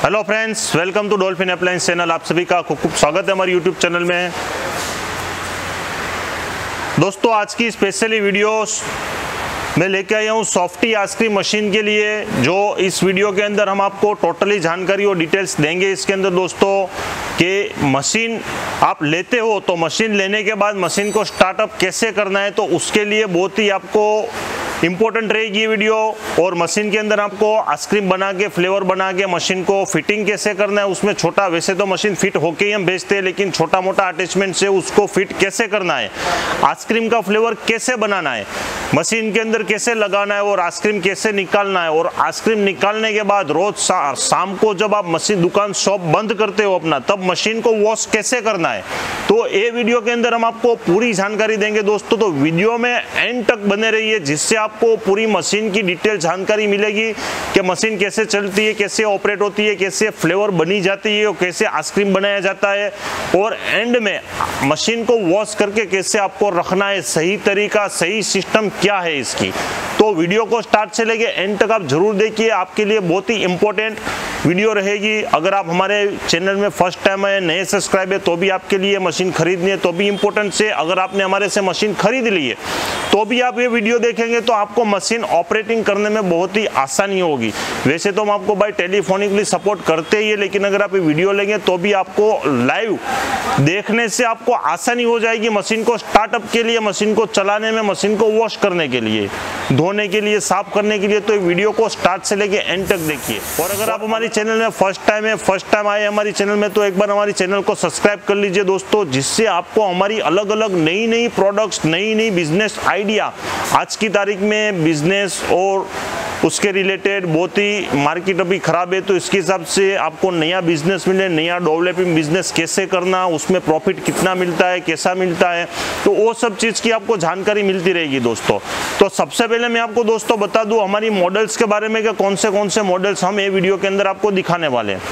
Hello friends, welcome to Dolphin appliance channel. आप सभी का खूब खूब स्वागत है हमारे यूट्यूब चैनल में। दोस्तों, आज की स्पेशली वीडियो मैं लेके आया हूँ सॉफ्टी आइसक्रीम मशीन के लिए, जो इस वीडियो के अंदर हम आपको टोटली जानकारी और डिटेल्स देंगे। इसके अंदर दोस्तों कि मशीन आप लेते हो तो मशीन लेने के बाद मशीन को स्टार्टअप कैसे करना है, तो उसके लिए बहुत ही आपको इम्पोर्टेंट रहेगी ये वीडियो। और मशीन के अंदर आपको आइसक्रीम बना के फ्लेवर बना के मशीन को फिटिंग कैसे करना है, उसमें छोटा, वैसे तो मशीन फिट होके ही हम बेचते हैं, लेकिन छोटा मोटा अटैचमेंट से उसको फिट कैसे करना है, आइसक्रीम का फ्लेवर कैसे बनाना है, मशीन के अंदर कैसे लगाना है और आइसक्रीम कैसे निकालना है, और आइसक्रीम निकालने के बाद रोज शाम को जब आप मशीन दुकान शॉप बंद करते हो अपना, तब मशीन को वॉश कैसे करना है, तो ये वीडियो के अंदर हम आपको पूरी जानकारी देंगे दोस्तों। तो वीडियो में एंड तक बने रहिए, जिससे आपको पूरी मशीन की डिटेल जानकारी मिलेगी कि मशीन कैसे चलती है, कैसे ऑपरेट होती है, कैसे फ्लेवर बनी जाती है और कैसे आइसक्रीम बनाया जाता है, और एंड में मशीन को वॉश करके कैसे आपको रखना है, सही तरीका, सही सिस्टम क्या है इसकी। तो वीडियो को स्टार्ट से लेके एंड तक आप जरूर देखिए, आपके लिए बहुत ही इंपॉर्टेंट वीडियो रहेगी। अगर आप हमारे चैनल में फर्स्ट टाइम है, नए सब्सक्राइब है, तो भी आपके लिए मशीन खरीदनी है तो भी इंपॉर्टेंट से, अगर आपने हमारे से मशीन खरीद ली है तो भी आप ये वीडियो देखेंगे तो आपको मशीन ऑपरेटिंग करने में बहुत ही आसानी होगी। वैसे तो हम आपको बाय टेलीफोनिकली सपोर्ट करते ही है, लेकिन अगर आप ये वीडियो लेंगे तो भी आपको लाइव देखने से आपको आसानी हो जाएगी मशीन को स्टार्टअप के लिए, मशीन को चलाने में, मशीन को वॉश करने के लिए, धोने के लिए, साफ करने के लिए। तो वीडियो को स्टार्ट से लेके एंड तक देखिए। और अगर आप हमारी चैनल में फर्स्ट टाइम आए हमारी चैनल में, तो एक बार हमारी चैनल को सब्सक्राइब कर लीजिए दोस्तों, जिससे आपको हमारी अलग अलग नई प्रोडक्ट्स, नई बिजनेस आइडिया, आज की तारीख में बिजनेस और उसके रिलेटेड बहुत ही मार्केट अभी खराब है, तो इसके हिसाब से आपको नया बिजनेस मिले, नया डेवलपिंग बिजनेस कैसे करना, उसमें प्रॉफिट कितना मिलता है, कैसा मिलता है, तो वो सब चीज़ की आपको जानकारी मिलती रहेगी दोस्तों। तो सबसे पहले मैं आपको दोस्तों बता दूं हमारी मॉडल्स के बारे में कि कौन से मॉडल्स हम ये वीडियो के अंदर आपको दिखाने वाले हैं।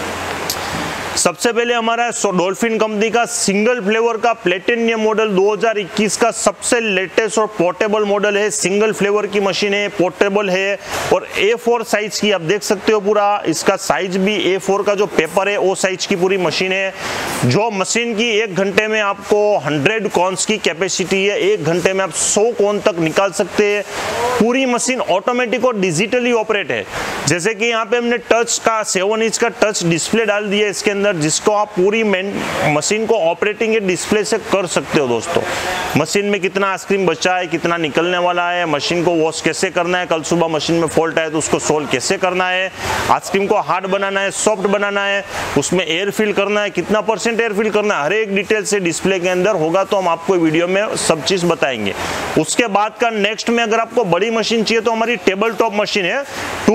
सबसे पहले हमारा डॉल्फिन कंपनी का सिंगल फ्लेवर का प्लेटिनियम मॉडल 2021 का सबसे लेटेस्ट और पोर्टेबल मॉडल है। सिंगल फ्लेवर की मशीन है, पोर्टेबल है और A4 साइज की, आप देख सकते हो पूरा इसका साइज भी A4 का जो पेपर है वो साइज की पूरी मशीन है। जो मशीन की 1 घंटे में आपको 100 कॉन्स की कैपेसिटी है, 1 घंटे में आप 100 कॉन तक निकाल सकते हैं। पूरी मशीन ऑटोमेटिक और डिजिटली ऑपरेट है। जैसे कि यहाँ पे हमने टच का 7 इंच का टच डिस्प्ले डाल दिया इसके अंदर, जिसको आप पूरी मशीन को ऑपरेटिंग डिस्प्ले से कर सकते हो दोस्तों। मशीन में कितना आइसक्रीम बचा है, कितना निकलने वाला है, मशीन को वॉश कैसे करना है, कल सुबह मशीन में फॉल्ट आए तो उसको सोल्व कैसे करना है, आइसक्रीम को हार्ड बनाना है, सॉफ्ट बनाना है, उसमें एयर फिल करना है, कितना % एयर फिल करना है, हर एक डिटेल से डिस्प्ले के अंदर होगा। तो हम आपको वीडियो में सब चीज बताएंगे। उसके बाद का नेक्स्ट में अगर आपको बड़ी मशीन चाहिए तो हमारी टेबल टॉप मशीन है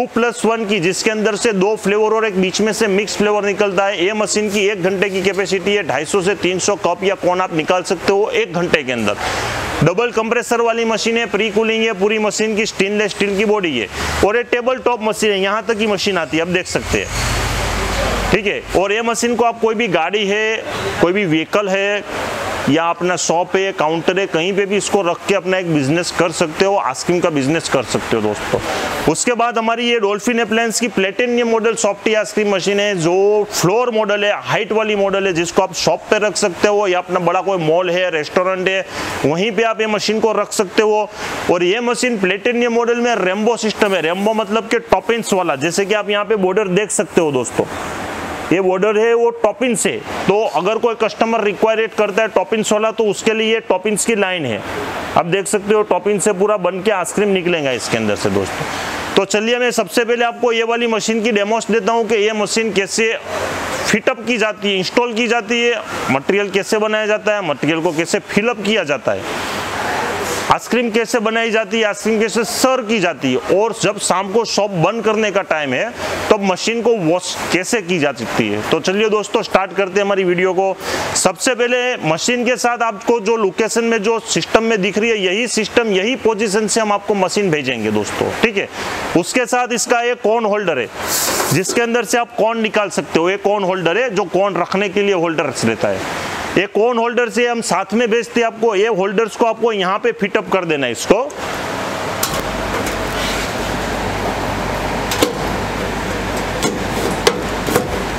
2+1 की, जिसके अंदर से 2 फ्लेवर और एक बीच में से मिक्स फ्लेवर निकलता है। ये मशीन की 1 घंटे की कैपेसिटी है, 250 से 300 कप या कौन आप निकाल सकते हो 1 घंटे के अंदर। डबल कंप्रेसर वाली मशीन है, प्री कूलिंग है, पूरी मशीन की स्टेनलेस स्टील की बॉडी है और ये टेबल टॉप मशीन है, यहाँ तक की मशीन आती है, आप देख सकते हैं, ठीक है। और ये मशीन को आप कोई भी गाड़ी है, कोई भी व्हीकल है या अपना शॉप है, काउंटर है, कहीं पे भी इसको रख के अपना एक बिजनेस कर सकते हो, आइसक्रीम का बिजनेस कर सकते हो दोस्तों। उसके बाद हमारी ये डॉल्फिन अप्लायंस की platinum model softy ice cream machine है, जो फ्लोर मॉडल है, हाइट वाली मॉडल है, जिसको आप शॉप पे रख सकते हो या अपना बड़ा कोई मॉल है, रेस्टोरेंट है, वहीं पे आप ये मशीन को रख सकते हो। और ये मशीन प्लेटिनियम मॉडल में रेम्बो सिस्टम है। रेम्बो मतलब कि टॉपिंग्स वाला, जैसे कि आप यहाँ पे बॉर्डर देख सकते हो दोस्तों, ये बॉर्डर है वो टॉपिंग्स है। तो अगर कोई कस्टमर रिक्वायरेट करता है टॉपिंग्स वाला, तो उसके लिए टॉपिंग्स की लाइन है, आप देख सकते हो, टॉपिंग से पूरा बन के आइसक्रीम निकलेगा इसके अंदर से दोस्तों। तो चलिए मैं सबसे पहले आपको ये वाली मशीन की डेमोस देता हूँ कि ये मशीन कैसे फिटअप की जाती है, इंस्टॉल की जाती है, मटेरियल कैसे बनाया जाता है, मटेरियल को कैसे फिलअप किया जाता है, आइसक्रीम कैसे बनाई जाती है, आइसक्रीम कैसे सर्व की जाती है, और जब शाम को शॉप बंद करने का टाइम है तब मशीन को वॉश कैसे की जा सकती है। तो चलिए दोस्तों स्टार्ट करते हैं हमारी वीडियो को। सबसे पहले मशीन के साथ आपको जो लोकेशन में जो सिस्टम में दिख रही है, यही सिस्टम, यही पोजीशन से हम आपको मशीन भेजेंगे दोस्तों, ठीक है। उसके साथ इसका एक कॉर्न होल्डर है, जिसके अंदर से आप कॉर्न निकाल सकते हो। एक कॉर्न होल्डर है जो कॉर्न रखने के लिए होल्डर रहता है। ये कॉर्न होल्डर से हम साथ में बेचते हैं आपको। ये होल्डर्स को आपको यहाँ पे फिटअप कर देना है इसको,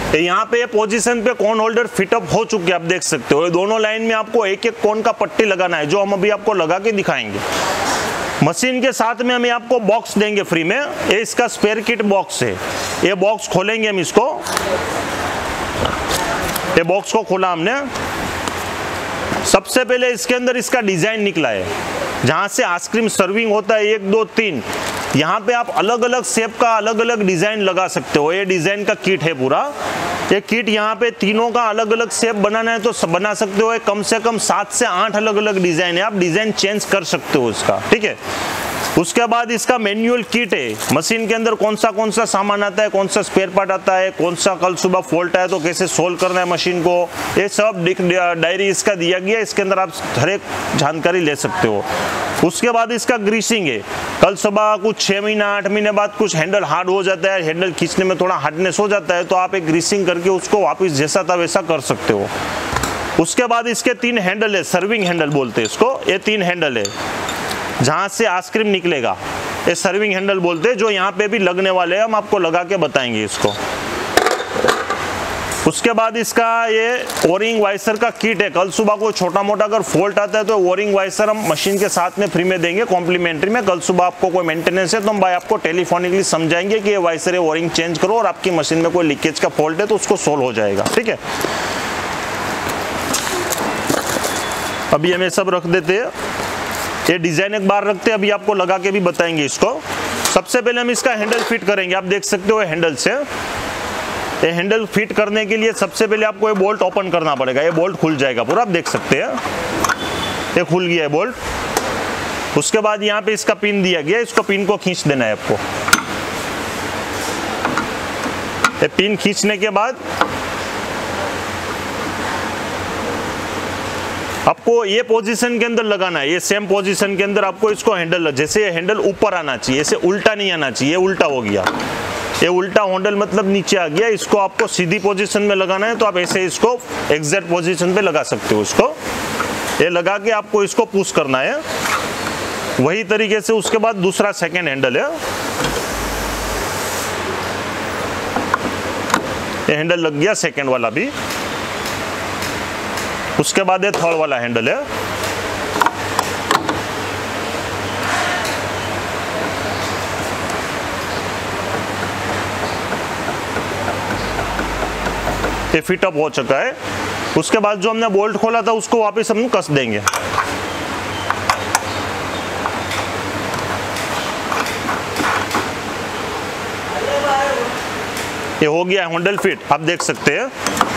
यहाँ पे पोजीशन पे कोन होल्डर फिटअप हो चुके आप देख सकते हो। ये दोनों लाइन में आपको एक एक कोन का पट्टी लगाना है, जो हम अभी आपको लगा के दिखाएंगे। मशीन के साथ में हमें आपको बॉक्स देंगे फ्री में, ये इसका स्पेयर किट बॉक्स है। ये बॉक्स खोलेंगे हम इसको, ये बॉक्स को खोला हमने। सबसे पहले इसके अंदर इसका डिजाइन निकला है, जहाँ से आइसक्रीम सर्विंग होता है 1 2 3। यहाँ पे आप अलग अलग शेप का अलग अलग डिजाइन लगा सकते हो। ये डिजाइन का किट है पूरा। ये किट यहाँ पे तीनों का अलग अलग शेप बनाना है तो बना सकते हो। कम से कम 7 से 8 अलग अलग डिजाइन है, आप डिजाइन चेंज कर सकते हो इसका, ठीक है। उसके बाद इसका मैनुअल किट है, मशीन के अंदर कौन सा सामान आता है, कौन सा स्पेयर पार्ट आता है, कौन सा कल सुबह फॉल्ट आया तो कैसे सोल्व करना है मशीन को, ये सब डायरी इसका दिया गया है। इसके अंदर आप हर एक जानकारी ले सकते हो। उसके बाद इसका ग्रीसिंग है। कल सुबह कुछ 6 महीना 8 महीने बाद कुछ हैंडल हार्ड हो जाता है, हैंडल खींचने में थोड़ा हार्डनेस हो जाता है, तो आप एक ग्रीसिंग करके उसको वापस जैसा था वैसा कर सकते हो। उसके बाद इसके 3 हैंडल है, सर्विंग हैंडल बोलते हैं इसको। ये 3 हैंडल है जहाँ से आइसक्रीम निकलेगा, ये सर्विंग हैंडल बोलते हैं, जो यहाँ पे भी लगने वाले हैं, हम आपको लगा के बताएंगे इसको। उसके बाद इसका ये ओरिंग वाइसर का किट है। कल सुबह कोई छोटा मोटा अगर फॉल्ट आता है तो ओरिंग वाइसर हम मशीन के साथ में फ्री में देंगे, कॉम्प्लीमेंट्री में। कल सुबह आपको कोई मेंटेनेंस है तो हम भाई आपको टेलीफोनिकली समझाएंगे कि ये वाइसर है, ओरिंग चेंज करो, और आपकी मशीन में कोई लीकेज का फॉल्ट है तो उसको सोल्व हो जाएगा, ठीक है। अभी हम ये सब रख देते हैं, ये डिजाइन एक बार रखते हैं, अभी आपको लगा के भी बताएंगे इसको। सबसे पहले हम इसका हैंडल फिट करेंगे। आप देख सकते हो हैंडल से, ये हैंडल फिट करने के लिए सबसे पहले आपको ये बोल्ट ओपन करना पड़ेगा। ये बोल्ट खुल जाएगा पूरा, आप देख सकते हैं, ये खुल गया है बोल्ट। उसके बाद यहाँ पे इसका पिन दिया गया, इसको पिन को खींच देना है आपको। ये पिन खींचने के बाद आपको ये पोजीशन के अंदर लगाना है, ये सेम पोजीशन के अंदर आपको इसको हैंडल, जैसे ये हैंडल ऊपर आना चाहिए, ऐसे उल्टा नहीं आना चाहिए, ये उल्टा हो गया, ये उल्टा हैंडल मतलब नीचे आ गया। इसको आपको सीधी पोजीशन में लगाना है, तो आप ऐसे इसको एग्जैक्ट पोजीशन पे लगा सकते हो इसको। ये लगा के आपको इसको पुश करना है वही तरीके से। उसके बाद दूसरा सेकेंड हैंडल है, ये हैंडल लग गया सेकेंड वाला भी। उसके बाद ये थर्ड वाला हैंडल है, ये फिटअप हो चुका है। उसके बाद जो हमने बोल्ट खोला था उसको वापस हम कस देंगे। ये हो गया हैंडल फिट, आप देख सकते हैं,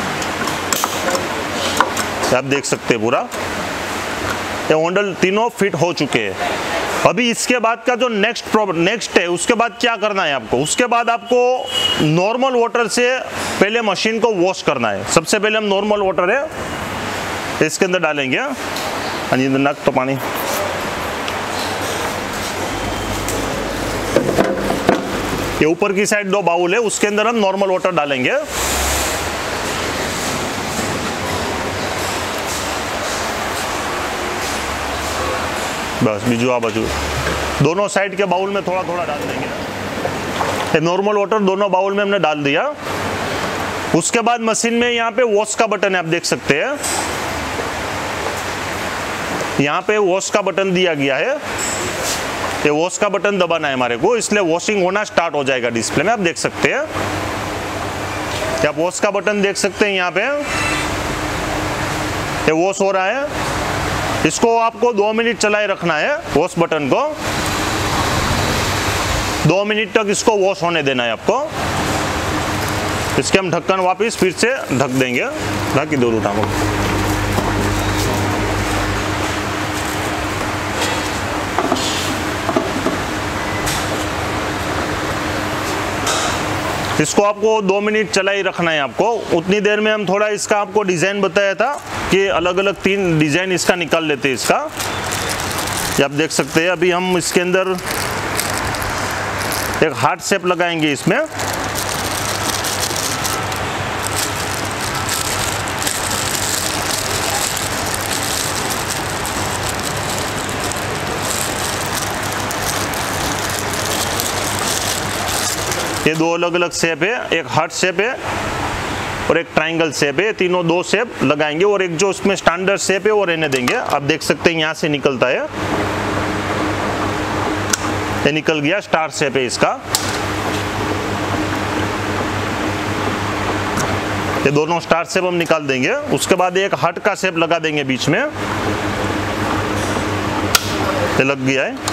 आप देख सकते हैं पूरा ये हैंडल तीनों फिट हो चुके हैं। अभी इसके बाद का जो नेक्स्ट है, उसके बाद क्या करना है आपको, उसके बाद आपको नॉर्मल वाटर से पहले मशीन को वॉश करना है। सबसे पहले हम नॉर्मल वाटर है इसके अंदर डालेंगे, नक तो पानी, ये ऊपर की साइड 2 बाउल है, उसके अंदर हम नॉर्मल वाटर डालेंगे। बस बीजू आ बाजू दोनों साइड के बाउल में थोड़ा थोड़ा डाल देंगे। नॉर्मल वाटर दोनों बाउल में हमने डाल दिया। उसके बाद मशीन में यहाँ पे वॉश का बटन है, आप देख सकते हैं, यहाँ पे वॉश का बटन दिया गया है। ये वॉश का बटन दबाना है हमारे को, इसलिए वॉशिंग होना स्टार्ट हो जाएगा डिस्प्ले में, आप देख सकते हैं। आप वॉश का बटन देख सकते हैं, यहाँ पे ये वॉश हो रहा है। इसको आपको 2 मिनट चलाए रखना है, वॉश बटन को 2 मिनट तक इसको वॉश होने देना है आपको। इसके हम ढक्कन वापस फिर से ढक देंगे, ढक इधर उठाओ। इसको आपको 2 मिनट चला ही रखना है आपको। उतनी देर में हम थोड़ा इसका आपको डिज़ाइन बताया था कि अलग अलग 3 डिज़ाइन इसका निकाल लेते हैं इसका, ये आप देख सकते हैं। अभी हम इसके अंदर एक हार्ट शेप लगाएंगे इसमें। ये 2 अलग अलग शेप है, एक हार्ट शेप है और एक ट्रायंगल शेप है, तीनों दो शेप लगाएंगे और एक जो उसमें स्टैंडर्ड शेप है वो रहने देंगे। आप देख सकते हैं यहाँ से निकलता है, ये निकल गया, स्टार शेप है इसका। ये दोनों स्टार शेप हम निकाल देंगे। उसके बाद एक हार्ट का शेप लगा देंगे बीच में, ये लग गया है,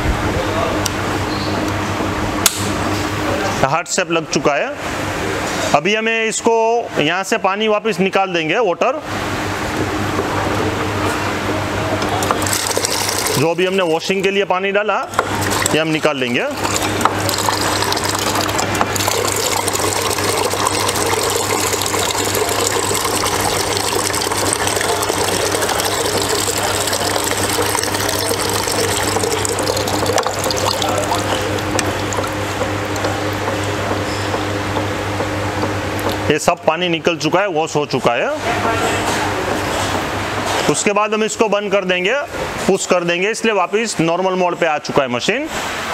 हार्ट शेप लग चुका है। अभी हमें इसको यहाँ से पानी वापस निकाल देंगे, वाटर जो भी हमने वॉशिंग के लिए पानी डाला ये हम निकाल लेंगे। ये सब पानी निकल चुका है, वॉश हो चुका है। उसके बाद हम इसको बंद कर देंगे, पुश कर देंगे, इसलिए वापस नॉर्मल मोड पे आ चुका है मशीन।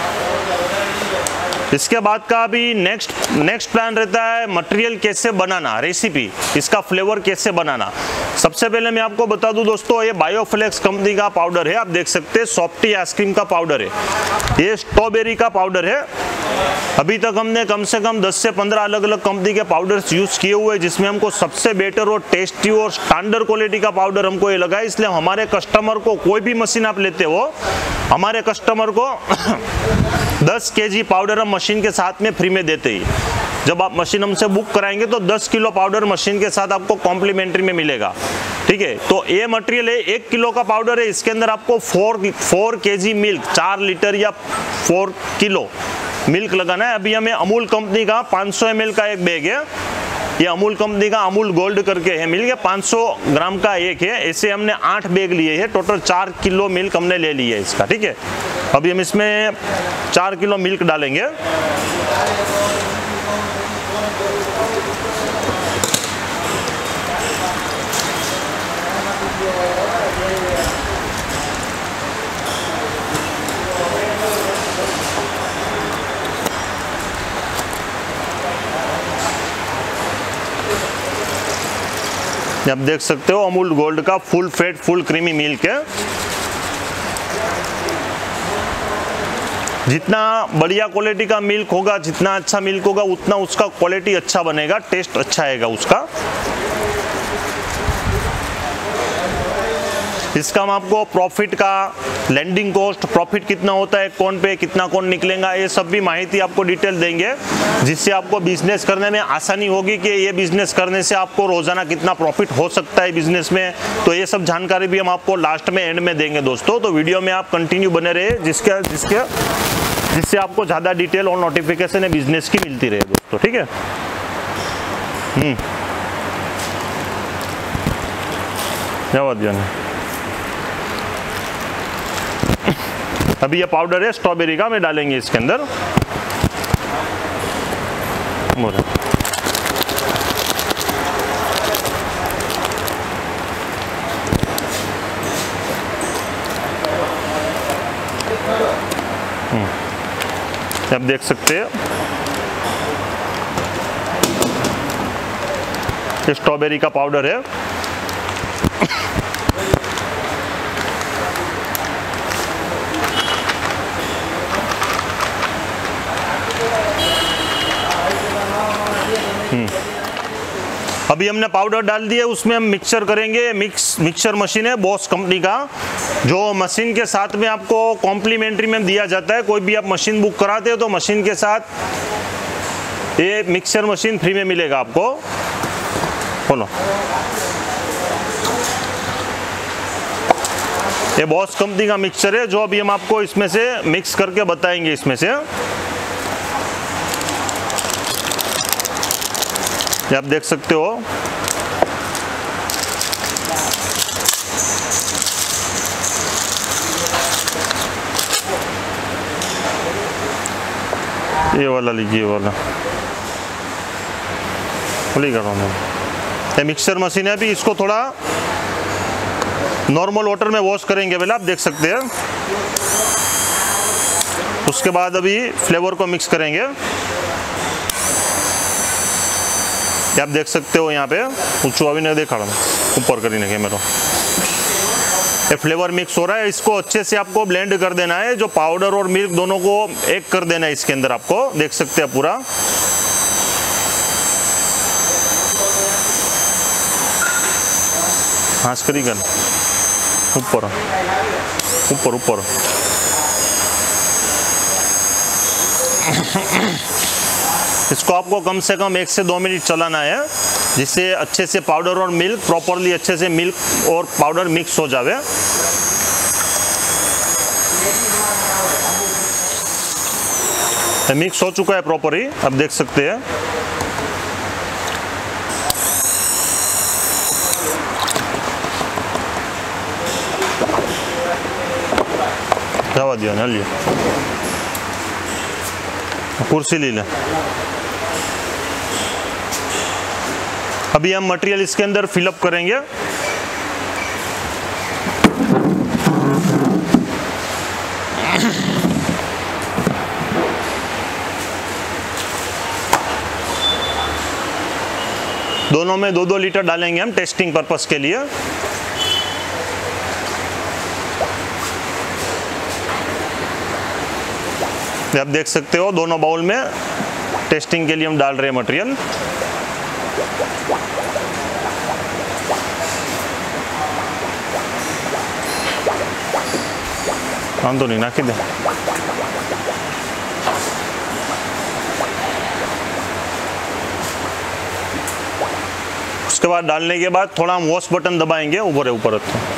इसके बाद का अभी नेक्स्ट प्लान रहता है मटेरियल कैसे बनाना, रेसिपी, इसका फ्लेवर कैसे बनाना। सबसे पहले मैं आपको बता दूं दोस्तों, ये बायोफ्लेक्स कंपनी का पाउडर है, आप देख सकते हैं सॉफ्टी आइसक्रीम का पाउडर है, ये स्ट्रॉबेरी का पाउडर है। अभी तक हमने कम से कम 10 से 15 अलग अलग कंपनी के पाउडर्स यूज किए हुए, जिसमें हमको सबसे बेटर और टेस्टी और स्टैंडर्ड क्वालिटी का पाउडर हमको ये लगा है। इसलिए हमारे कस्टमर को, कोई भी मशीन आप लेते हो, हमारे कस्टमर को 10 kg पाउडर हम मशीन के साथ में फ्री में देते ही। जब आप मशीन हमसे बुक कराएंगे तो 10 किलो पाउडर मशीन के साथ आपको कॉम्प्लीमेंट्री में मिलेगा, ठीक है। तो ये मटेरियल है, 1 किलो का पाउडर है, इसके अंदर आपको 4 kg मिल्क, 4 लीटर या 4 किलो मिल्क लगाना है। अभी हमें अमूल कंपनी का 500 ml का एक बैग है, ये अमूल कंपनी का अमूल गोल्ड करके है, मिल गया 500 ग्राम का एक है। ऐसे हमने 8 बैग लिए हैं, टोटल 4 किलो मिल्क हमने ले लिया है इसका, ठीक है। अभी हम इसमें 4 किलो मिल्क डालेंगे। आप देख सकते हो अमूल गोल्ड का full fat full creamy milk है। जितना बढ़िया क्वालिटी का मिल्क होगा, जितना अच्छा मिल्क होगा, उतना उसका क्वालिटी अच्छा बनेगा, टेस्ट अच्छा आएगा उसका। इसका हम आपको प्रॉफिट का, लैंडिंग कॉस्ट, प्रॉफिट कितना होता है कौन पे, कितना कौन निकलेगा, ये सब भी माहिती आपको डिटेल देंगे, जिससे आपको बिजनेस करने में आसानी होगी कि ये बिजनेस करने से आपको रोजाना कितना प्रॉफिट हो सकता है बिजनेस में। तो ये सब जानकारी भी हम आपको लास्ट में, एंड में देंगे दोस्तों। तो वीडियो में आप कंटिन्यू बने रहे, जिससे आपको ज़्यादा डिटेल और नोटिफिकेशन है बिजनेस की मिलती रहे दोस्तों, ठीक है। अभी ये पाउडर है स्ट्रॉबेरी का, मैं डालेंगे इसके अंदर। आप देख सकते हैं ये स्ट्रॉबेरी का पाउडर है। अभी हमने पाउडर डाल दिया, उसमें हम मिक्सचर करेंगे। मिक्सचर मशीन है बॉस कंपनी का, जो मशीन के साथ में आपको कॉम्प्लीमेंट्री में दिया जाता है। कोई भी आप मशीन बुक कराते हो तो मशीन के साथ ये मिक्सचर मशीन फ्री में मिलेगा आपको। बोलो, ये बॉस कंपनी का मिक्सचर है, जो अभी हम आपको इसमें से मिक्स करके बताएंगे। इसमें से आप देख सकते हो ये वाला लीजिए, ये वाला खुली करो। ये मिक्सर मशीन है। अभी इसको थोड़ा नॉर्मल वाटर में वॉश करेंगे पहले, आप देख सकते हैं। उसके बाद अभी फ्लेवर को मिक्स करेंगे। ये आप देख सकते हो यहाँ पे ऊँचू अभी नहीं देखा ऊपर करी नहीं कैमरा। ये फ्लेवर मिक्स हो रहा है, इसको अच्छे से आपको ब्लेंड कर देना है, जो पाउडर और मिल्क दोनों को एक कर देना है इसके अंदर, आपको देख सकते हैं पूरा। हाथ करी कर ऊपर ऊपर ऊपर इसको आपको कम से कम 1 से 2 मिनट चलाना है, जिससे अच्छे से पाउडर और मिल्क प्रॉपरली अच्छे से मिल्क और पाउडर मिक्स हो जावे। मिक्स हो चुका है प्रॉपरली, अब देख सकते हैं। दवा दिया ना, लिए कुर्सी ले लें। अभी हम मटेरियल इसके अंदर फिलअप करेंगे। दोनों में 2-2 लीटर डालेंगे हम टेस्टिंग पर्पस के लिए। आप देख सकते हो दोनों बाउल में टेस्टिंग के लिए हम डाल रहे हैं मटेरियल। हाँ तो नहीं ना कि दे। उसके बाद डालने के बाद थोड़ा हम वॉश बटन दबाएंगे ऊपर ऊपर,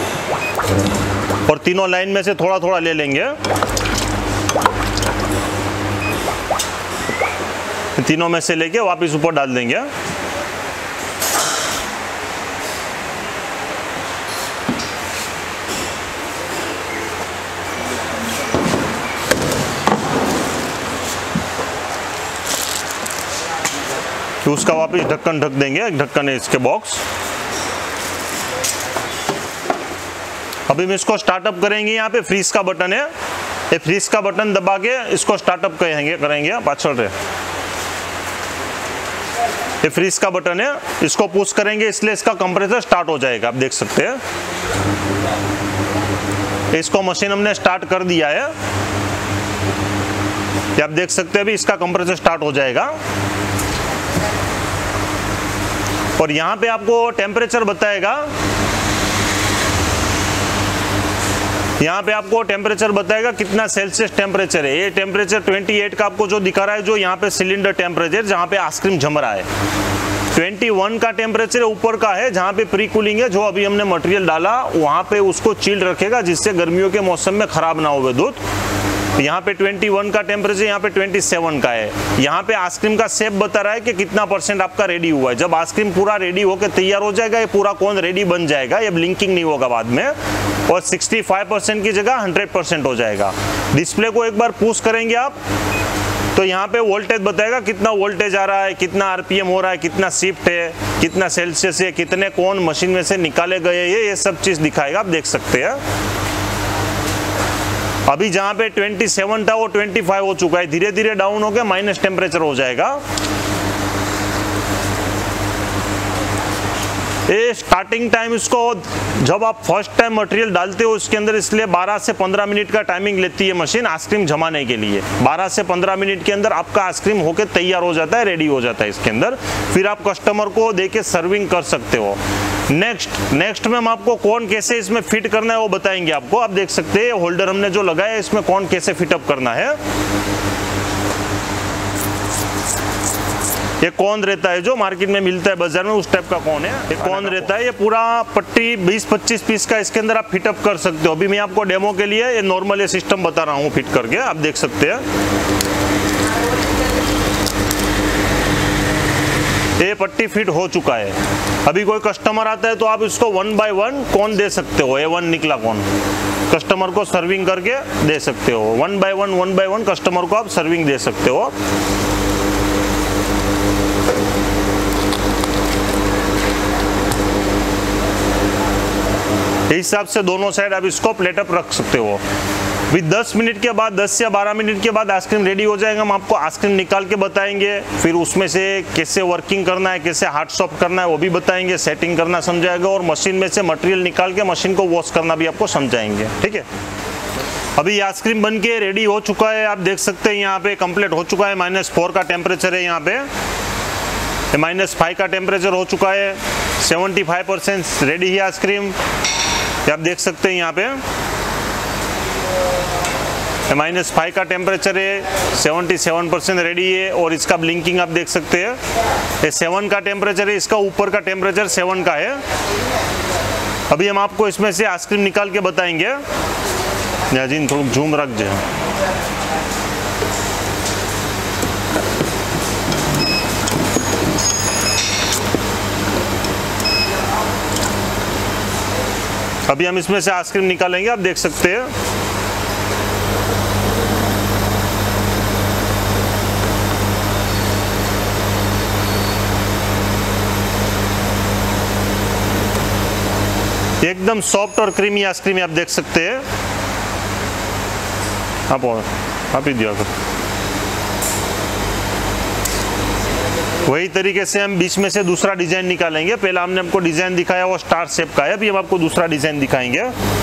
और तीनों लाइन में से थोड़ा थोड़ा ले लेंगे। तीनों में से लेके वापस ऊपर डाल देंगे। तो उसका वापस ढक्कन ढक देंगे, एक ढक्कन है इसके बॉक्स। अभी हम इसको स्टार्टअप करेंगे। यहाँ पे फ्रीज का बटन है, ये फ्रीज का बटन दबा के इसको स्टार्टअप करेंगे पाछड़ रहे। ये फ्रीज का बटन है, इसको पुश करेंगे इसलिए इसका कंप्रेसर स्टार्ट हो जाएगा। आप देख सकते हैं इसको मशीन हमने स्टार्ट कर दिया है। आप देख सकते हैं अभी इसका कंप्रेसर स्टार्ट हो जाएगा। और यहाँ पे आपको टेम्परेचर बताएगा, यहाँ पे आपको टेम्परेचर बताएगा कितना सेल्सियस टेम्परेचर है। ये टेम्परेचर 28 का आपको जो दिखा रहा है, जो यहाँ पे सिलेंडर टेम्परेचर जहाँ पे आइसक्रीम जम रहा है। 21 का टेम्परेचर ऊपर का है जहाँ पे प्री कूलिंग है, जो अभी हमने मटेरियल डाला वहाँ पे उसको चिल्ड रखेगा, जिससे गर्मियों के मौसम में खराब ना हो दूध। यहाँ पे 21 का टेम्परेचर, यहाँ पे 27 का है। यहाँ पे आइसक्रीम का शेप बता रहा है कि कितना % आपका रेडी हुआ है। जब आइसक्रीम पूरा रेडी होकर तैयार हो जाएगा, ये पूरा कोन रेडी बन जाएगा, ये ब्लिंकिंग नहीं होगा बाद में, और 65% की जगह 100% हो जाएगा। डिस्प्ले को एक बार पुश करेंगे आप तो यहाँ पे वोल्टेज बताएगा, कितना वोल्टेज आ रहा है, कितना आरपीएम हो रहा है, कितना शिफ्ट है, कितना सेल्सियस है, कितने कोन मशीन में से निकाले गए, ये सब चीज दिखाएगा। आप देख सकते हैं अभी जहाँ पे 27 था वो 25 हो चुका है, धीरे धीरे डाउन होकर माइनस टेम्परेचर हो जाएगा। ये स्टार्टिंग टाइम इसको जब आप फर्स्ट टाइम मटेरियल डालते हो इसके अंदर, इसलिए 12 से 15 मिनट का टाइमिंग लेती है मशीन आइसक्रीम जमाने के लिए। 12 से 15 मिनट के अंदर आपका आइसक्रीम होके तैयार हो जाता है, रेडी हो जाता है इसके अंदर। फिर आप कस्टमर को देके सर्विंग कर सकते हो। नेक्स्ट में हम आपको कौन कैसे इसमें फिट करना है वो बताएंगे आपको। आप देख सकते हैं होल्डर हमने जो लगाया है इसमें कौन कैसे फिटअप करना है। ये कौन रहता है जो मार्केट में मिलता है बाजार में, उस टाइप का कौन है। ये कौन रहता है, ये पूरा पट्टी 20-25 पीस का इसके अंदर आप फिटअप कर सकते हो। अभी मैं आपको डेमो के लिए ये नॉर्मल ये सिस्टम बता रहा हूँ फिट करके, आप देख सकते हैं। ये पट्टी फिट हो चुका है। अभी कोई कस्टमर आता है तो आप इसको 1 बाय 1 कौन दे सकते हो। ये 1 निकला कौन कस्टमर को सर्विंग करके दे सकते हो। 1 बाय 1 कस्टमर को आप सर्विंग दे सकते हो। इस हिसाब से दोनों साइड आप इसको प्लेट अप रख सकते हो। अभी 10 मिनट के बाद, 10 या 12 मिनट के बाद आइसक्रीम रेडी हो जाएगा। हम आपको आइसक्रीम निकाल के बताएंगे, फिर उसमें से कैसे वर्किंग करना है, कैसे हार्ड सॉफ्ट करना है वो भी बताएंगे, सेटिंग करना समझाएगा, और मशीन में से मटेरियल निकाल के मशीन को वॉश करना भी आपको समझाएंगे। ठीक है, अभी आइसक्रीम बन के रेडी हो चुका है। आप देख सकते हैं यहाँ पे कंप्लीट हो चुका है। -4 का टेम्परेचर है, यहाँ पे -5 का टेम्परेचर हो चुका है। 75% रेडी है आइसक्रीम, आप देख सकते हैं यहाँ पे -5 का टेम्परेचर है, 77% रेडी है। और इसका ब्लिंकिंग आप देख सकते हैं, ये 7 का टेम्परेचर है, इसका ऊपर का टेम्परेचर 7 का है। अभी हम आपको इसमें से आइसक्रीम निकाल के बताएंगे। जी थोड़ा झूम रख जाए। अभी हम इसमें से आइसक्रीम निकालेंगे, आप देख सकते हैं। एकदम सॉफ्ट और क्रीमी आइसक्रीम आप देख सकते हैं। आप ही दिया कर। वही तरीके से हम बीच में से दूसरा डिजाइन निकालेंगे। पहला हमने आपको डिजाइन दिखाया वो स्टार शेप का है, अभी हम आपको दूसरा डिजाइन दिखाएंगे।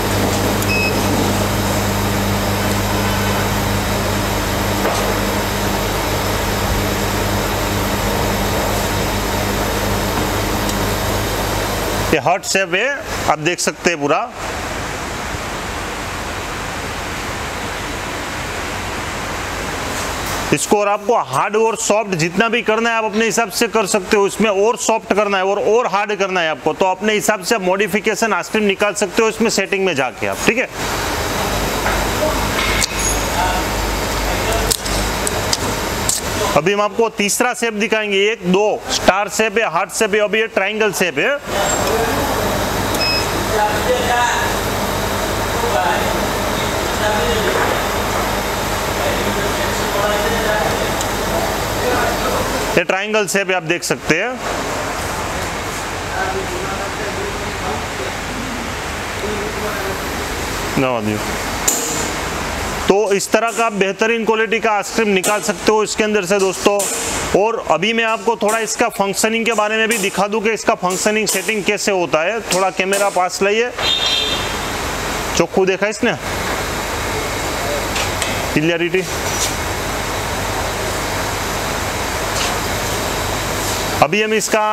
ये हार्ट शेप है, आप देख सकते हैं पूरा। इसको और आपको हार्ड और सॉफ्ट जितना भी करना है आप अपने हिसाब से कर सकते हो। इसमें और सॉफ्ट करना है और हार्ड करना है आपको, तो अपने हिसाब से आप मॉडिफिकेशन आइसक्रीम निकाल सकते हो इसमें सेटिंग में जाके आप। ठीक है, अभी हम आपको तीसरा शेप दिखाएंगे। 1, 2 स्टार शेप है, हार्ट शेप है, अभी ये ट्रायंगल शेप है। ये ट्रायंगल शेप है, आप देख सकते हैं। तो इस तरह का आप बेहतरीन क्वालिटी का आइसक्रीम निकाल सकते हो इसके अंदर से दोस्तों। और अभी मैं आपको थोड़ा इसका फंक्शनिंग के बारे में भी दिखा दूं कि इसका फंक्शनिंग सेटिंग कैसे होता है। थोड़ा कैमरा पास लाइए, चोखू देखा इसने, क्लियरिटी। अभी हम इसका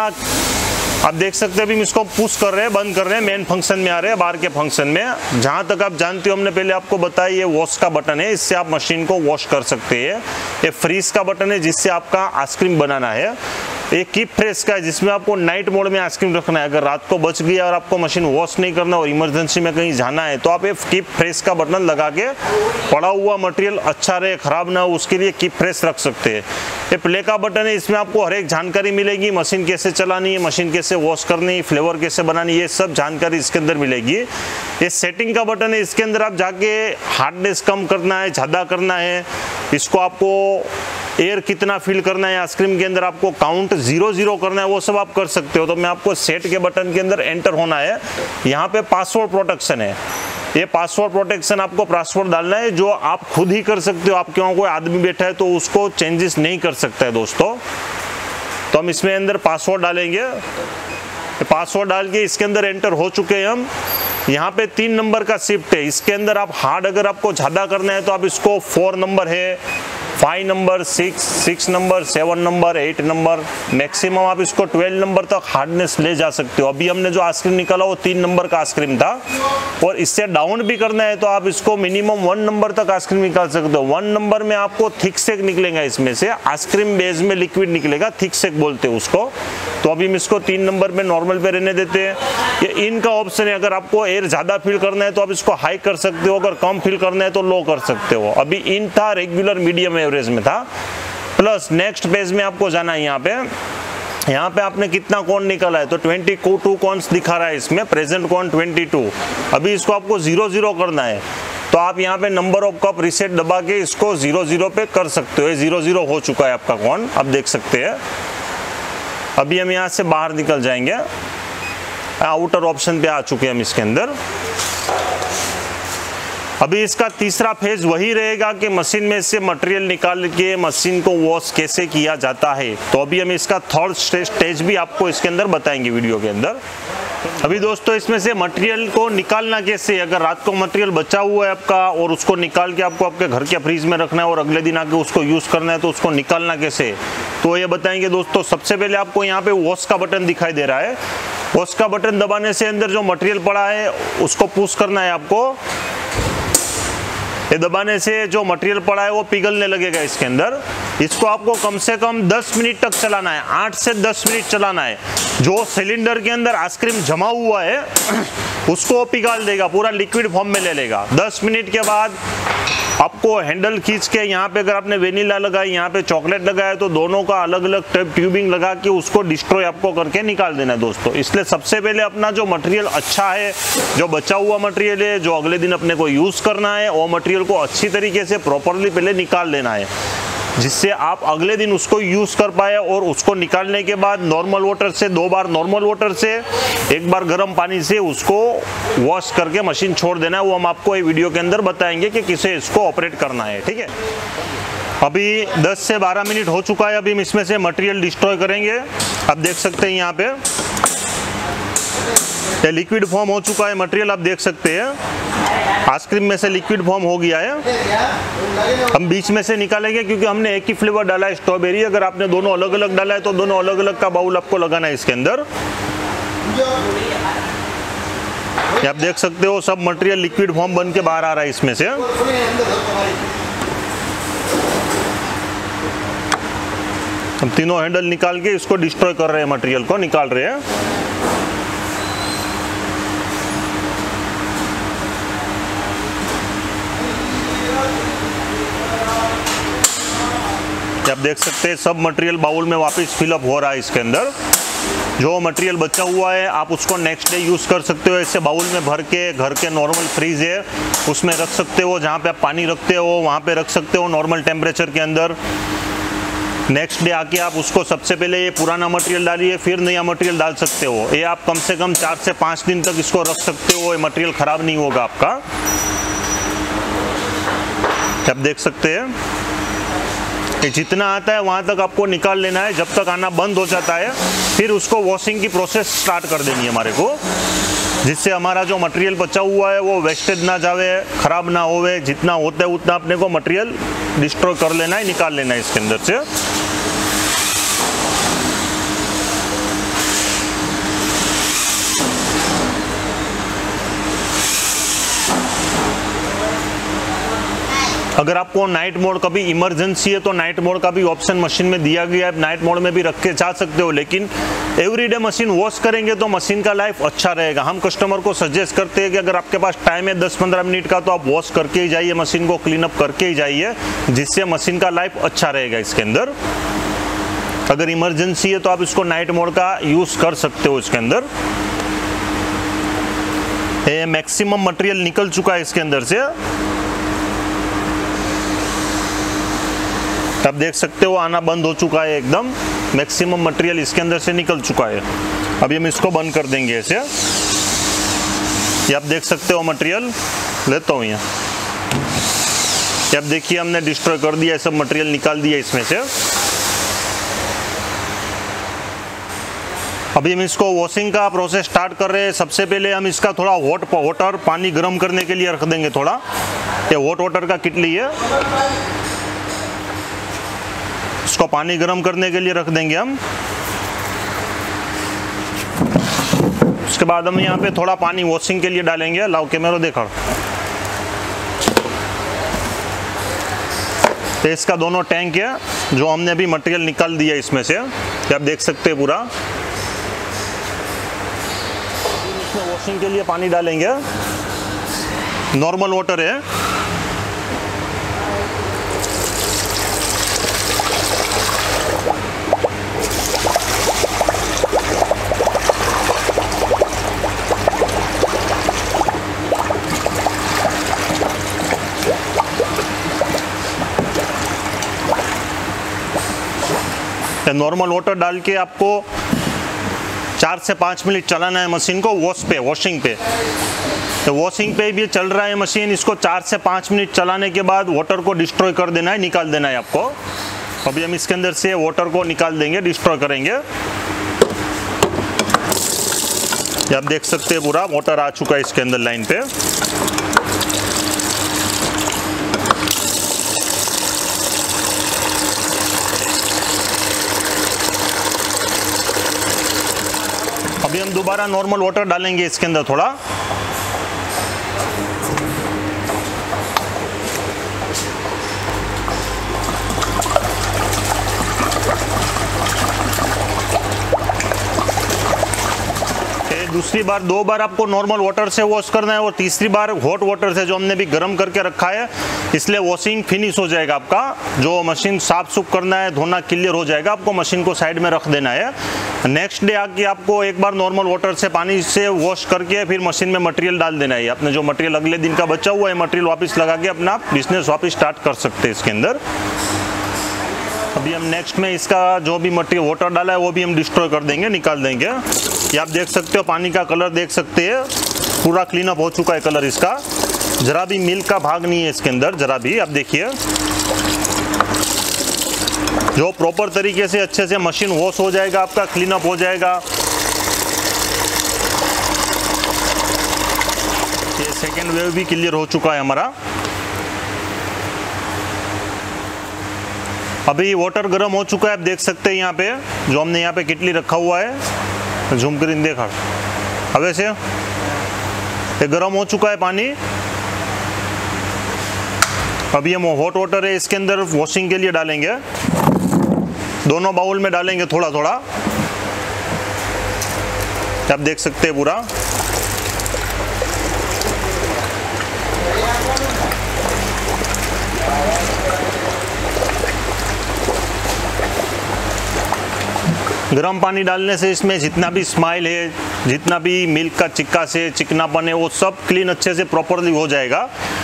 आप देख सकते हैं, अभी हम इसको पुश कर रहे हैं, बंद कर रहे हैं, मेन फंक्शन में आ रहे हैं, बाहर के फंक्शन में। जहां तक आप जानते हो हमने पहले आपको बताया, ये वॉश का बटन है, इससे आप मशीन को वॉश कर सकते हैं। ये फ्रीज का बटन है जिससे आपका आइसक्रीम बनाना है। एक कीप फ्रेश का है जिसमें आपको नाइट मोड में आइसक्रीम रखना है। अगर रात को बच गया और आपको मशीन वॉश नहीं करना और इमरजेंसी में कहीं जाना है तो आप ये कीप फ्रेश का बटन लगा के पड़ा हुआ मटेरियल अच्छा रहे, खराब ना हो, उसके लिए कीप फ्रेश रख सकते हैं। ये प्ले का बटन है, इसमें आपको हर एक जानकारी मिलेगी, मशीन कैसे चलानी है, मशीन कैसे वॉश करनी है, फ्लेवर कैसे बनानी है, ये सब जानकारी इसके अंदर मिलेगी। ये सेटिंग का बटन है, इसके अंदर आप जाके हार्डनेस कम करना है, ज़्यादा करना है, इसको आपको एयर कितना फिल करना है आइसक्रीम के अंदर, आपको काउंट 0-0 करना है, वो सब आप कर सकते हो। तो मैं आपको सेट के बटन के अंदर एंटर होना है। यहाँ पे पासवर्ड प्रोटेक्शन है, ये पासवर्ड प्रोटेक्शन आपको पासवर्ड डालना है जो आप खुद ही कर सकते हो। आपके वहाँ कोई आदमी बैठा है तो उसको चेंजेस नहीं कर सकता है दोस्तों। तो हम इसमें अंदर पासवर्ड डालेंगे, पासवर्ड डाल के इसके अंदर एंटर हो चुके हैं हम। यहाँ पे 3 नंबर का शिफ्ट है, इसके अंदर आप हार्ड अगर आपको ज़्यादा करना है तो आप इसको 4 नंबर है, 5 number, 6 number, 7 number, 8 number, maximum आप इसको 12 नंबर तक हार्डनेस ले जा सकते हो। अभी हमने जो आइसक्रीम निकाला वो 3 नंबर का आइसक्रीम था, और इससे डाउन भी करना है तो आप इसको मिनिमम 1 नंबर तक आइसक्रीम निकाल सकते हो। 1 नंबर में आपको थिक सेक निकलेगा, इसमें से आइसक्रीम बेस में लिक्विड निकलेगा, थिक सेक बोलते हैं उसको। तो अभी हम इसको 3 नंबर पे नॉर्मल पे रहने देते हैं। ये इन का ऑप्शन है, अगर आपको एयर ज़्यादा फिल करना है तो आप इसको हाई कर सकते हो, अगर कम फिल करना है तो लो कर सकते हो। अभी इन था, रेगुलर, मीडियम, एवरेज में था। प्लस नेक्स्ट पेज में आपको जाना है, यहाँ पे आपने कितना कॉर्न निकाला है तो 22 कॉर्न्स दिखा रहा है इसमें, प्रेजेंट कॉर्न 22। अभी इसको आपको 0-0 करना है तो आप यहाँ पे नंबर ऑफ कप रिसेट दबा के इसको 0-0 पे कर सकते हो। ये 0-0 हो चुका है आपका कॉर्न, आप देख सकते हैं। अभी हम यहाँ से बाहर निकल जाएंगे, आउटर ऑप्शन पे आ चुके हैं हम इसके अंदर। अभी इसका तीसरा फेज वही रहेगा कि मशीन में से मटेरियल निकाल के मशीन को वॉश कैसे किया जाता है। तो अभी हम इसका थर्ड स्टेज भी आपको इसके अंदर बताएंगे वीडियो के अंदर। अभी दोस्तों इसमें से मटेरियल को निकालना कैसे, अगर रात को मटेरियल बचा हुआ है आपका और उसको निकाल के आपको आपके घर के फ्रीज में रखना है और अगले दिन आके उसको यूज़ करना है, तो उसको निकालना कैसे, तो ये बताएंगे दोस्तों। सबसे पहले आपको यहाँ पे वॉश का बटन दिखाई दे रहा है। वॉश का बटन दबाने से अंदर जो मटेरियल पड़ा है उसको पुश करना है आपको। ये दबाने से जो मटेरियल पड़ा है वो पिघलने लगेगा इसके अंदर। इसको आपको कम से कम 10 मिनट तक चलाना है, 8 से 10 मिनट चलाना है। जो सिलेंडर के अंदर आइसक्रीम जमा हुआ है उसको पिघाल देगा, पूरा लिक्विड फॉर्म में ले लेगा। 10 मिनट के बाद आपको हैंडल खींच के यहाँ पे अगर आपने वेनिला लगाई, यहाँ पे चॉकलेट लगाया, तो दोनों का अलग अलग ट्यूबिंग लगा के उसको डिस्ट्रॉय आपको करके निकाल देना है दोस्तों। इसलिए सबसे पहले अपना जो मटेरियल अच्छा है, जो बचा हुआ मटेरियल है, जो अगले दिन अपने को यूज़ करना है, वो मटेरियल को अच्छी तरीके से प्रॉपरली पहले निकाल लेना है, जिससे आप अगले दिन उसको यूज़ कर पाए। और उसको निकालने के बाद नॉर्मल वाटर से 2 बार नॉर्मल वाटर से, 1 बार गर्म पानी से उसको वॉश करके मशीन छोड़ देना है। वो हम आपको ये वीडियो के अंदर बताएंगे कि किसे इसको ऑपरेट करना है, ठीक है। अभी 10 से 12 मिनट हो चुका है। अभी हम इसमें से मटेरियल डिस्ट्रॉय करेंगे। आप देख सकते हैं यहाँ पे ये लिक्विड फॉर्म हो चुका है मटेरियल, आप देख सकते हैं आइसक्रीम में से लिक्विड फॉर्म हो गया है। हम बीच में से निकालेंगे क्योंकि हमने एक ही फ्लेवर डाला है स्ट्रॉबेरी। अगर आपने दोनों अलग अलग डाला है तो दोनों अलग अलग का बाउल आपको लगाना है इसके अंदर। आप देख सकते हो सब मटेरियल लिक्विड फॉर्म बन के बाहर आ रहा है इसमें से। हम तीनों हैंडल निकाल के इसको डिस्ट्रॉय कर रहे हैं, मटेरियल को निकाल रहे हैं। आप देख सकते हैं सब मटेरियल बाउल में वापस फिलअप हो रहा है इसके अंदर। जो मटेरियल बचा हुआ है आप उसको नेक्स्ट डे यूज़ कर सकते हो। ऐसे बाउल में भर के घर के नॉर्मल फ्रीज है उसमें रख सकते हो, जहाँ पे आप पानी रखते हो वहाँ पे रख सकते हो नॉर्मल टेम्परेचर के अंदर। नेक्स्ट डे आके आप उसको सबसे पहले ये पुराना मटेरियल डालिए, फिर नया मटेरियल डाल सकते हो। ये आप कम से कम 4 से 5 दिन तक इसको रख सकते हो, ये मटेरियल ख़राब नहीं होगा आपका। आप देख सकते हैं ये जितना आता है वहाँ तक आपको निकाल लेना है। जब तक आना बंद हो जाता है फिर उसको वॉशिंग की प्रोसेस स्टार्ट कर देनी है हमारे को, जिससे हमारा जो मटेरियल बचा हुआ है वो वेस्टेज ना जावे, ख़राब ना होवे। जितना होता है उतना अपने को मटेरियल डिस्ट्रॉय कर लेना है, निकाल लेना है इसके अंदर से। अगर आपको नाइट मोड कभी इमरजेंसी है तो नाइट मोड का भी ऑप्शन मशीन में दिया गया है, नाइट मोड में भी रख के जा सकते हो। लेकिन एवरीडे मशीन वॉश करेंगे तो मशीन का लाइफ अच्छा रहेगा। हम कस्टमर को सजेस्ट करते हैं कि अगर आपके पास टाइम है 10-15 मिनट का तो आप वॉश करके ही जाइए, मशीन को क्लीन अप करके ही जाइए, जिससे मशीन का लाइफ अच्छा रहेगा इसके अंदर। अगर इमरजेंसी है तो आप इसको नाइट मोड का यूज़ कर सकते हो इसके अंदर। मैक्सिमम मटेरियल निकल चुका है इसके अंदर से, आप देख सकते हो आना बंद हो चुका है एकदम। मैक्सिमम मटेरियल इसके अंदर से निकल चुका है। अभी हम इसको बंद कर देंगे ऐसे। ये आप देख सकते हो मटेरियल लेता हूँ यहाँ। आप देखिए हमने डिस्ट्रॉय कर दिया, सब मटेरियल निकाल दिया इसमें से। अभी हम इसको वॉशिंग का प्रोसेस स्टार्ट कर रहे हैं। सबसे पहले हम इसका थोड़ा हॉट वाटर पानी गर्म करने के लिए रख देंगे थोड़ा। ये हॉट वाटर का किटली है, इसको पानी गर्म करने के लिए रख देंगे हम। उसके बाद हम यहाँ पे थोड़ा पानी वॉशिंग के लिए डालेंगे। लाओ कैमरा देखो। तो इसका दोनों टैंक है जो हमने अभी मटेरियल निकाल दिया इसमें से, आप देख सकते हैं पूरा। इसमें वॉशिंग के लिए पानी डालेंगे, नॉर्मल वाटर है। नॉर्मल वाटर डाल के आपको 4 से 5 मिनट चलाना है मशीन को वॉशिंग पे। तो वॉशिंग पे भी चल रहा है मशीन, इसको 4 से 5 मिनट चलाने के बाद वाटर को डिस्ट्रॉय कर देना है, निकाल देना है आपको। अभी हम इसके अंदर से वाटर को निकाल देंगे, डिस्ट्रॉय करेंगे। ये आप देख सकते हैं पूरा वाटर आ चुका है इसके अंदर लाइन पे। अभी हम दोबारा नॉर्मल वाटर डालेंगे इसके अंदर थोड़ा। दूसरी बार 2 बार आपको नॉर्मल वाटर से वॉश करना है और तीसरी बार हॉट वाटर से, जो हमने भी गर्म करके रखा है, इसलिए वॉशिंग फिनिश हो जाएगा आपका। जो मशीन साफ सुफ करना है, धोना क्लियर हो जाएगा, आपको मशीन को साइड में रख देना है। नेक्स्ट डे आके आपको एक बार नॉर्मल वाटर से पानी से वॉश करके फिर मशीन में मटेरियल डाल देना है। आपने जो मटेरियल अगले दिन का बचा हुआ है मटेरियल वापस लगा के अपना बिजनेस वापस स्टार्ट कर सकते हैं इसके अंदर। अभी हम नेक्स्ट में इसका जो भी मटेरियल वाटर डाला है वो भी हम डिस्ट्रॉय कर देंगे, निकाल देंगे। ये आप देख सकते हो, पानी का कलर देख सकते हैं, पूरा क्लीन अप हो चुका है कलर इसका। जरा भी मिल्क का भाग नहीं है इसके अंदर, जरा भी। आप देखिए जो प्रॉपर तरीके से अच्छे से मशीन वॉश हो जाएगा, आपका क्लीन अप हो जाएगा। ये सेकेंड वेव भी क्लियर हो चुका है हमारा। अभी वाटर गर्म हो चुका है, आप देख सकते हैं यहाँ पे जो हमने यहाँ पे किटली रखा हुआ है, झूम कर देखा। अब ऐसे ये गर्म हो चुका है पानी। अभी हम हॉट वाटर है इसके अंदर वॉशिंग के लिए डालेंगे, दोनों बाउल में डालेंगे थोड़ा थोड़ा। आप देख सकते हैं पूरा। गर्म पानी डालने से इसमें जितना भी स्माइल है, जितना भी मिल्क का चिक्का से चिकनापन है, वो सब क्लीन अच्छे से प्रॉपरली हो जाएगा।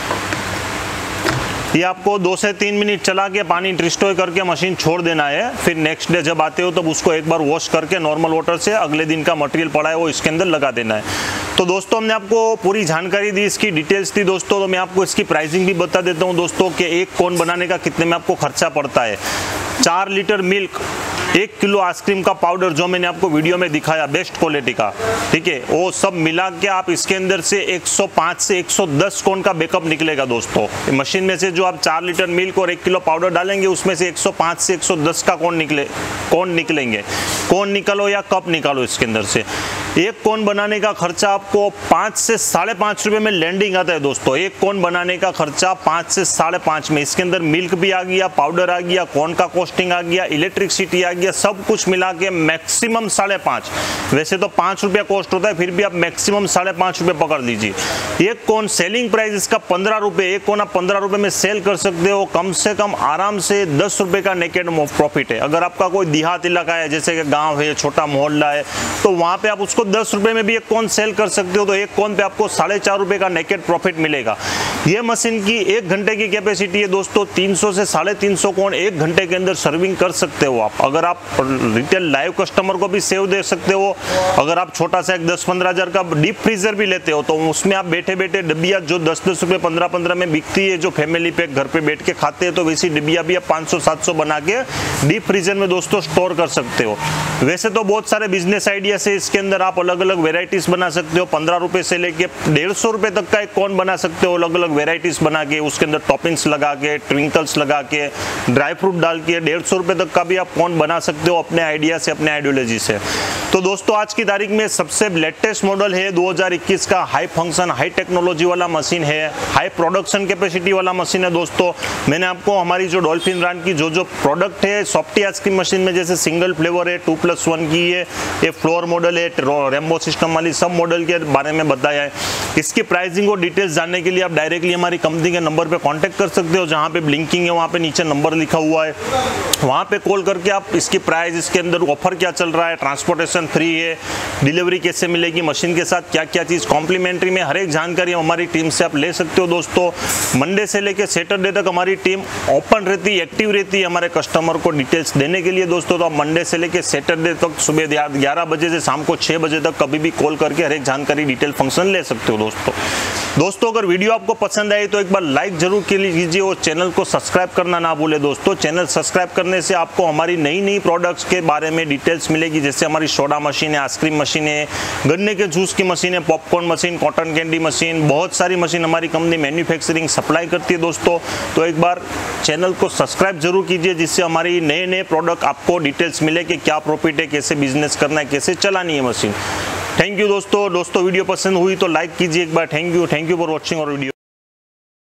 ये आपको 2 से 3 मिनट चला के पानी डिस्ट्रॉय करके मशीन छोड़ देना है। फिर नेक्स्ट डे जब आते हो तब उसको एक बार वॉश करके नॉर्मल वाटर से अगले दिन का मटेरियल पड़ा है वो इसके अंदर लगा देना है। तो दोस्तों हमने आपको पूरी जानकारी दी, इसकी डिटेल्स दी दोस्तों। तो मैं आपको इसकी प्राइसिंग भी बता देता हूँ दोस्तों कि एक कोन बनाने का कितने में आपको खर्चा पड़ता है। 4 लीटर मिल्क, 1 किलो आइसक्रीम का पाउडर जो मैंने आपको वीडियो में दिखाया बेस्ट क्वालिटी का, ठीक है, वो सब मिला के आप इसके अंदर से 105 से 110 कोन का बैकअप निकलेगा दोस्तों। मशीन में से जो आप 4 लीटर मिल्क और 1 किलो पाउडर डालेंगे उसमें से 105 से 110 का कोन निकलेंगे। कोन निकालो या कप निकालो, इसके अंदर से एक कोन बनाने का खर्चा आपको 5 से 5.5 रुपए में लैंडिंग आता है दोस्तों। एक कोन बनाने का खर्चा 5 से 5.5 में। इसके अंदर मिल्क भी आ गया, पाउडर आ गया, कोन का कॉस्टिंग आ गया, इलेक्ट्रिसिटी आ गया, सब कुछ मिला के मैक्सिमम 5.5। वैसे तो 5 रुपया कॉस्ट होता है, फिर भी आप मैक्सिमम 5.5 रुपये पकड़ लीजिए। एक कोन सेलिंग प्राइस इसका 15 रुपये, एक कोन आप 15 रुपये में सेल कर सकते हो। कम से कम आराम से 10 रुपये का नेकेड प्रॉफिट है। अगर आपका कोई देहात इलाका है, जैसे कि गाँव है, छोटा मोहल्ला है, तो वहाँ पे आप उसको 10 रुपये में भी एक कोन सेल कर सकते हो। तो एक कोन पे आपको 4.5 रुपये का नेकेड प्रॉफिट मिलेगा। ये मशीन की 1 घंटे की कैपेसिटी है दोस्तों। 300 से 350 कोन 1 घंटे के अंदर सर्विंग कर सकते हो आप। अगर आप रिटेल लाइव कस्टमर को भी सेव दे सकते हो। अगर आप छोटा सा एक 10-15 हज़ार का डीप फ्रीजर भी लेते हो तो उसमें आप बैठे बैठे डिब्बिया जो 10-10 रुपये 15-15 में बिकती है, जो फैमिली पैक घर पे बैठ के खाते हैं, तो वैसी डिब्बिया भी आप 500-700 बना के डीप फ्रीजर में दोस्तों स्टोर कर सकते हो। वैसे तो बहुत सारे बिजनेस आइडिया से इसके अंदर आप अलग अलग वेराइटीज बना सकते हो। 15 रुपये से लेके 150 रुपये तक का एक कोन बना सकते हो, अलग अलग वेराइटीज बना के, उसके अंदर टॉपिंग्स लगा के, ट्विंकल्स लगा के, ड्राई फ्रूट डाल के 150 रुपये तक का भी आप कोन बना सकते हो अपने आइडिया से, अपने आइडियोलॉजी से। तो दोस्तों आज की तारीख में सबसे लेटेस्ट मॉडल है 2021 का, हाई फंक्शन हाई टेक्नोलॉजी वाला मशीन है, हाई प्रोडक्शन कैपेसिटी वाला मशीन है दोस्तों। मैंने आपको हमारी जो डॉल्फिन ब्रांड की जो प्रोडक्ट है सॉफ्टी आइसक्रीम मशीन में, जैसे सिंगल फ्लेवर है, 2+1 की है, ये फ्लोर मॉडल है, रेम्बो सिस्टम वाली सब मॉडल के बारे में बताया है। इसकी प्राइसिंग और डिटेल्स जानने के लिए आप डायरेक्टली हमारी कंपनी के नंबर पे कांटेक्ट कर सकते हो, जहाँ पे ब्लिंकिंग है वहाँ पे नीचे नंबर लिखा हुआ है, वहाँ पे कॉल करके आप इसकी प्राइस, इसके अंदर ऑफर क्या चल रहा है, ट्रांसपोर्टेशन फ्री है, डिलीवरी कैसे मिलेगी, मशीन के साथ क्या क्या चीज़ कॉम्प्लीमेंट्री में, हर एक जानकारी हमारी टीम से आप ले सकते हो। दोस्तों मंडे से लेकर सैटरडे तक हमारी टीम ओपन रहती है, एक्टिव रहती है हमारे कस्टमर को डिटेल्स देने के लिए। दोस्तों तो आप मंडे से लेकर सैटरडे तक सुबह 11 बजे से शाम को 6 बजे तक कभी भी कॉल करके हर एक जानकारी डिटेल फंक्शन ले सकते हो। दोस्तों अगर वीडियो आपको पसंद आई तो एक बार लाइक जरूर कीजिए और चैनल को सब्सक्राइब करना ना भूले। दोस्तों चैनल सब्सक्राइब करने से आपको हमारी नई नई प्रोडक्ट्स के बारे में डिटेल्स मिलेगी, जैसे हमारी सोडा मशीन है, आइसक्रीम मशीन है, गन्ने के जूस की मशीन है, popcorn machine, cotton candy machine, बहुत सारी मशीन हमारी कंपनी मैन्युफैक्चरिंग सप्लाई करती है। दोस्तों तो एक बार चैनल को सब्सक्राइब जरूर कीजिए, जिससे हमारी नए नए प्रोडक्ट आपको डिटेल्स मिले कि क्या प्रॉफिट है, कैसे बिजनेस करना है, कैसे चलानी है मशीन। थैंक यू दोस्तों वीडियो पसंद हुई तो लाइक कीजिए एक बार। थैंक यू फॉर वॉचिंग और वीडियो।